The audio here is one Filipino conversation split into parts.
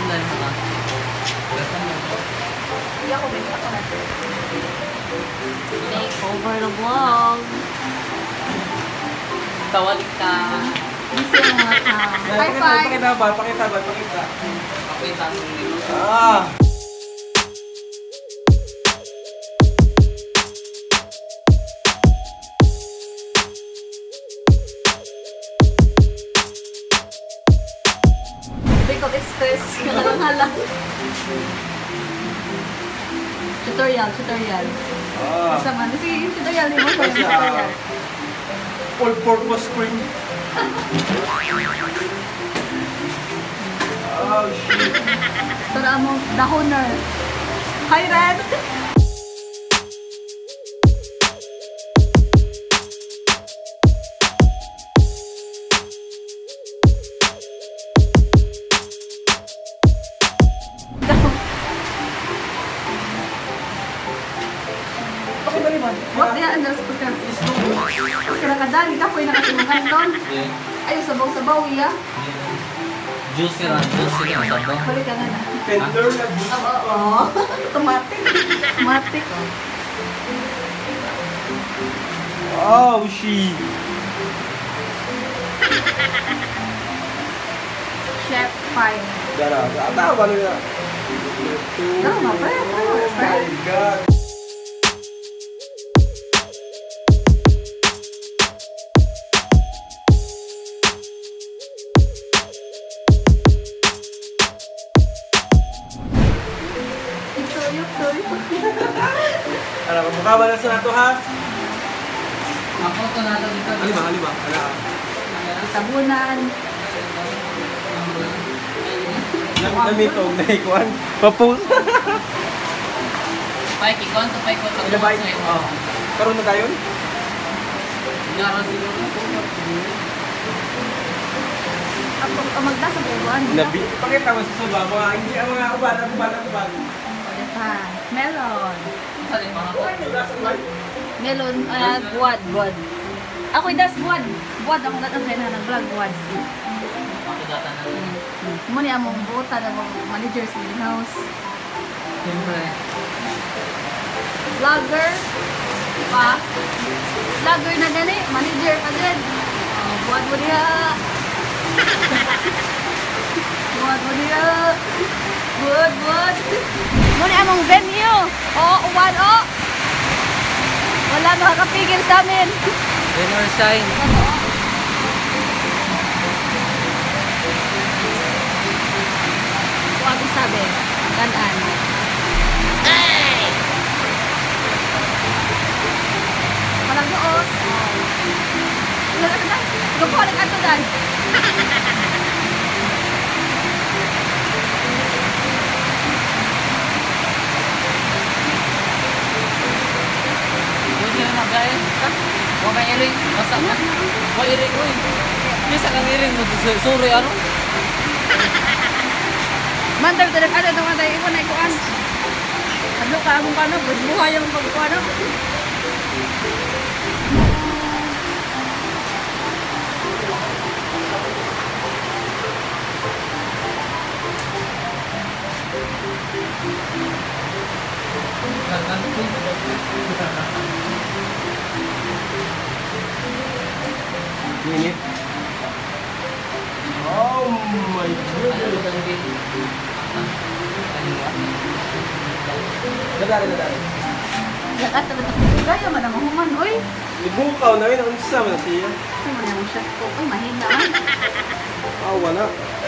dahil mga. Hindi ako din ako natin. Take over the vlog. Tawalik ka. Busy ang mga tao. High five! Pakita ba? Pakita. Pakita mo nito. Ah! Break of express. Halang-halang. Tutorial. Ah! Sama. Sige, tutorial din mo. Tutorial. All-purpose cream. Oh, shit. Tara mo, dahoner. Hi, Red! Wag niya, andas ko ka. Kaya kadali ka po yung nakasimukan doon. Ayaw, sabaw-sabaw, iya. Juicy ran. Juicy rin. Sabaw. Balik ka na na. Tender na gusto. Oo. Automatic. Automatic. Oh, shit. Chef Fine. Dara, tawa nila. Tama, pre. Oh my God. Ano, mukha ba na sa nato ha? Ako ito natin dito. Halima. Tabunan. Namitong na ikuan. Papus. Paiki ko. Sa paiki ko. Ila ba? Oh. Karon na tayo? Ngaron siguro. Ako magda sa buwan. Nabi. Pakita mo sa suba mga hindi ang mga uban. Ulit pa. Melon. Sali mga ko. Melon. Buwad. Ako idas buwad. Buwad ako natang kaya na nag-vlog buwad. Ako data na. Muna yung among buta ng mga managers in the house. Siyempre. Vlogger. Pa. Vlogger na gani. Manager ka din. Buwad mo niya. Buwad. Muna among venue. Uwan o. Wala makakapigil sa amin. Dinner sign. Huwag sabi. Tandaan. Ay! Walang doos. Wala ka na. Gapo ka nag-ato dan. Pwede na na guys. Huwag may iring. Basta ka. Huwag iring. Uy. Bisa kang iring mo. Sorry ano. Mantar talaga ano itong antay. Iwan na ikuan. Ano ka akong kano. Buhay yung pagkuan. Minute. Oh my goodness. Nadari. Lakat na ito. Gaya man ang human. Uy. Ibukaw na yun. Ang isa mo na siya. Ano man yung chef ko. Uy, mahina man. Ah, wala.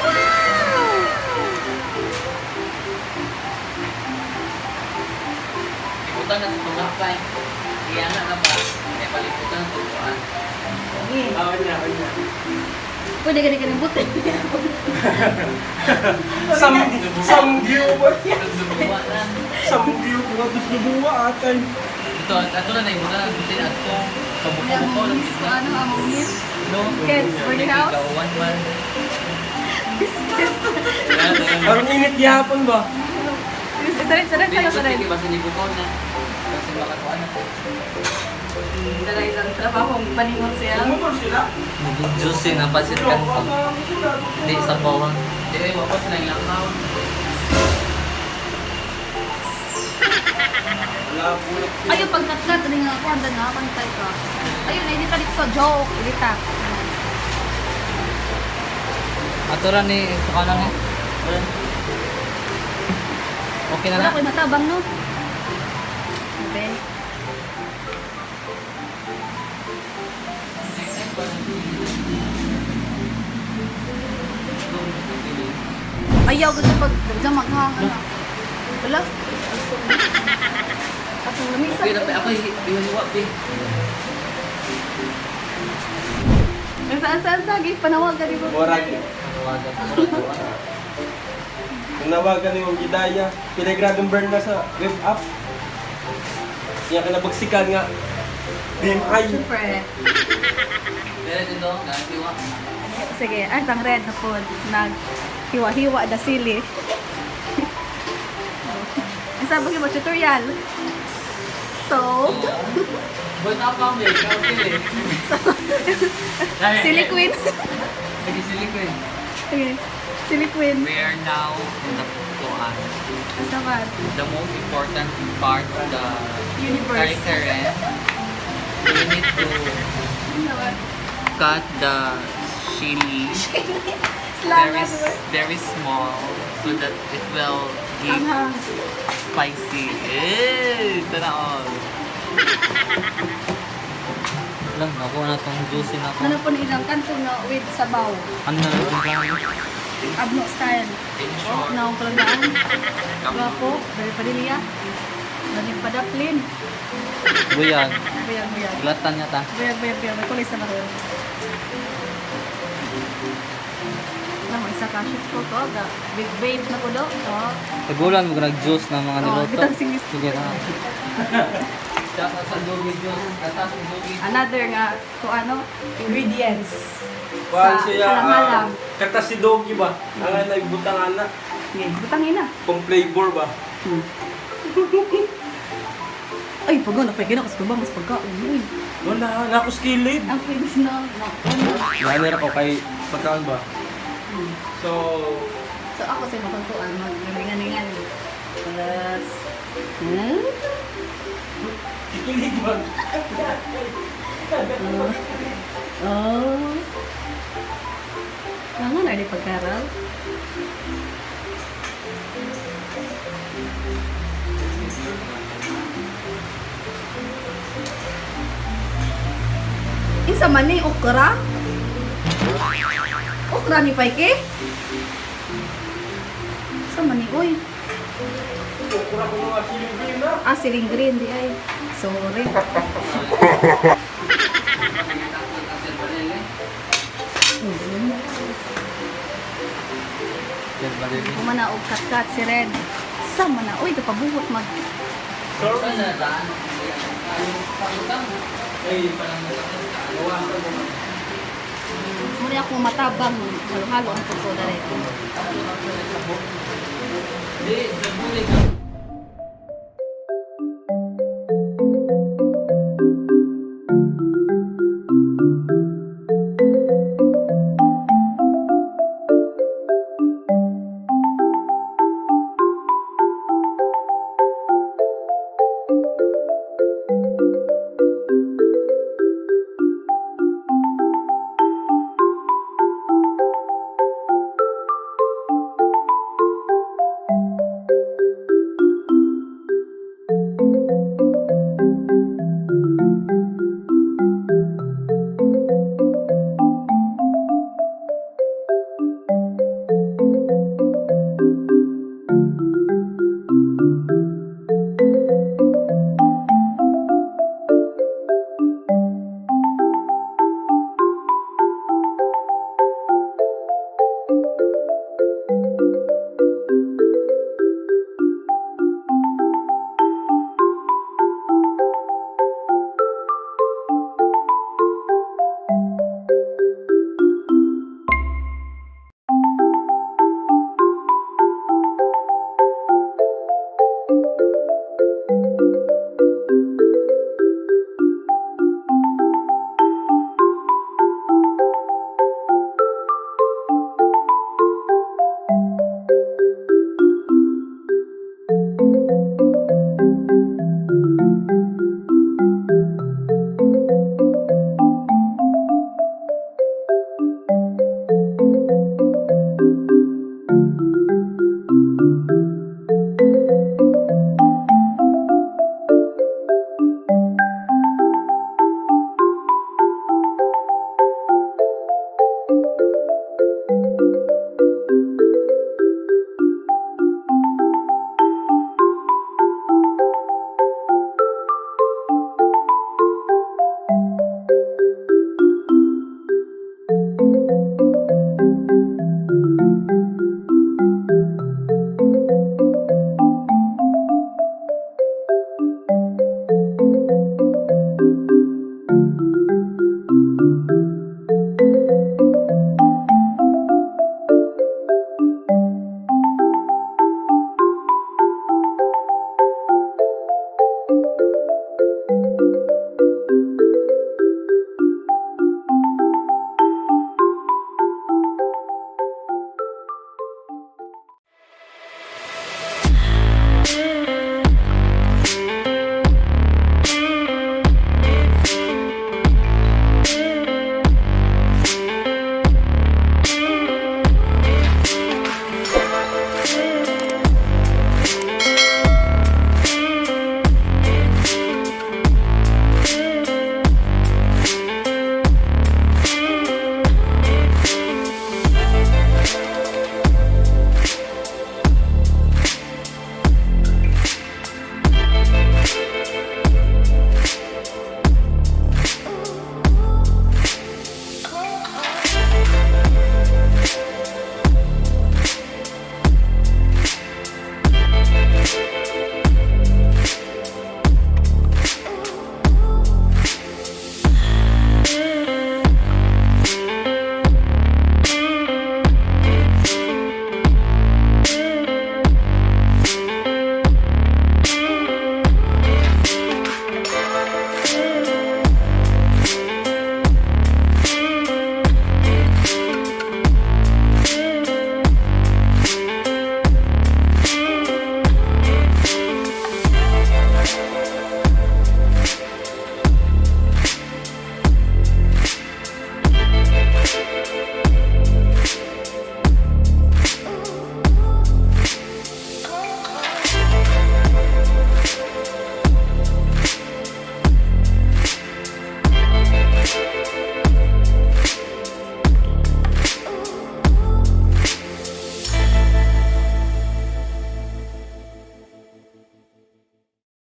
Ikutan na sa pangkakay. Kaya nga na ba? May paliputan sa turuan. Ah, wala. Pwede ka ng butin. Samgyo ba? Nagdubuwa na. Samgyo ko nga gusto buwa atay. Ito na yung muna. Ito na ito. Kabuko ko. Ano ang miss? No? Kids for the house? Ikaw, one man. Parang init gihapon ba? Sarin kayo sa rin. Hindi ba sinibukaw na? Kasi makakuha na. Dalay lang trabaho, paningon siya. Motor sila? Juicy na pasit kan. Hindi sa bawang. Dire wapas lang lang now. Wala bulak. Ayun, pagkat-kat, rin nga ako, handa na, pantay ka. Ayun, hindi ka dito sa joke. Ilita. Aturan ni suka lang eh. Okay na Wala na. ko'y matabang, no? Okay. Ayaw, gusto pag damag ha. Wala. Atong lamisa. Okay na pa ako ihiwa be. Saan sagi, panawag ka di ba? Murag. Nawagan ni Ma'am Gidaya. Pinagradong burn na sa web app. Yan ka nabagsikan nga. BMI. Super. Pero dito, nasiwa. Sige, ang red na po. Nag-hiwa-hiwa da sili. Ang sabi ko ba, tutorial? So, Boy tapang be, ikaw sili. sili queen. Sige sili ko eh. Okay, sili queen. We are now in the kuan. Ang sabat. The most important part of the Universe. curry. We need to Ang sabat. cut the chili Slangas. very small so that it will give Anghang. spicy. Eh, sana all. Lang, nakuha na itong juicy na Ano po nilang kanto na with sabaw. Ano na itong plano? Abno style. In Oh, short, naong kalagdaan. Guwapo. Dari padilya. Daling padaplin. buyag. Bayag, bayag. Glatan niya ta. Bayag, bayag, bayag. May kulis na naroon. Naman, isa ka shoot ko to. Big babe na ko do. Oh. Tagulan mo nag-juice ng mga Oh, niluto. bitang singis. Sige na. Tsaka sa dogi juice. Katas sa dogi. Another nga, kung ano, ingredients. Kuhan Sa siya. alang-alang. Kata si Dogi ba? Ang nagbutang anak. Okay, butangin na. Kung flavor ba? Ay, pag ano, pag kasi ba, mas pagkaon. Uy, Wala, nakuskilid. ang pwede na. Laner ako kay pagkaon ba? So, So ako sa makantuan, mag-galingan-lingan. Plus, kikilig ba? Oh. Nga na di pagkaral. Isa man ni okra? Okra ni Paike? Isa man ni oy. Kukura ko mga kilig na. Ah, siling green di ay. Sorry. Kumana og kat-kat si Red. Sama na. Uy, kapabuhot mag. Sorry. Ay, Muna ako matabang. Halo-halo ang puso na rin. Di,